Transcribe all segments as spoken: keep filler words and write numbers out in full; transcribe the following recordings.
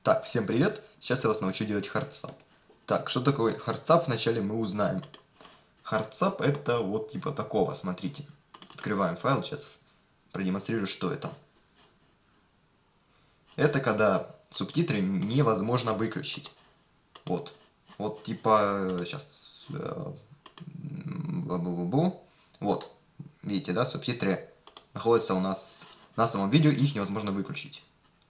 Так, всем привет! Сейчас я вас научу делать хардсап. Так, что такое хардсап, вначале мы узнаем. Хардсап это вот типа такого, смотрите. Открываем файл, сейчас продемонстрирую, что это. Это когда субтитры невозможно выключить. Вот. Вот типа, сейчас... Вот. Видите, да, субтитры находятся у нас на самом видео, их невозможно выключить.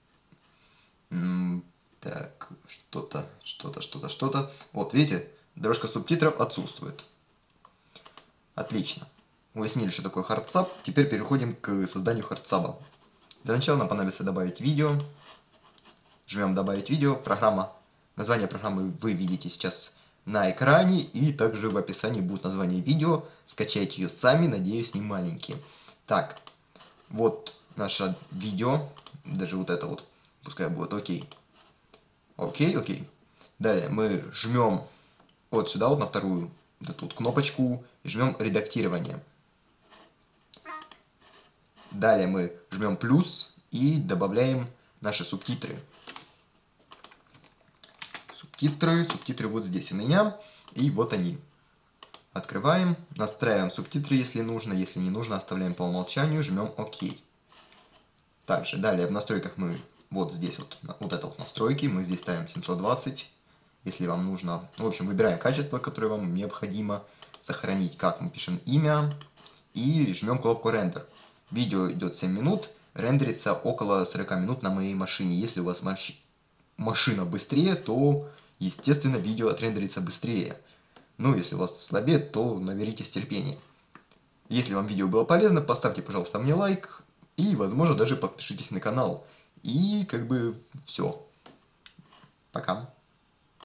Так, что-то, что-то, что-то, что-то. Вот, видите, дорожка субтитров отсутствует. Отлично. Уяснили, что такое хардсап. Теперь переходим к созданию хардсаба. Для начала нам понадобится добавить видео. Жмем добавить видео. Программа, название программы вы видите сейчас на экране. И также в описании будет название видео. Скачайте ее сами, надеюсь, не маленькие. Так, вот наше видео. Даже вот это вот. Пускай будет окей. Окей, окей. Далее мы жмем вот сюда, вот на вторую вот эту вот кнопочку, и жмем редактирование. Далее мы жмем плюс и добавляем наши субтитры. Субтитры, субтитры вот здесь у меня, и вот они. Открываем, настраиваем субтитры, если нужно, если не нужно, оставляем по умолчанию, жмем ОК. Также далее в настройках мы вот здесь вот, вот это вот настройки, мы здесь ставим семьсот двадцать, если вам нужно. В общем, выбираем качество, которое вам необходимо сохранить. Как мы пишем имя и жмем кнопку рендер. Видео идет семь минут, рендерится около сорок минут на моей машине. Если у вас маш... машина быстрее, то, естественно, видео отрендерится быстрее. Ну, если у вас слабее, то наберитесь терпения. Если вам видео было полезно, поставьте, пожалуйста, мне лайк. И, возможно, даже подпишитесь на канал. И как бы все. Пока.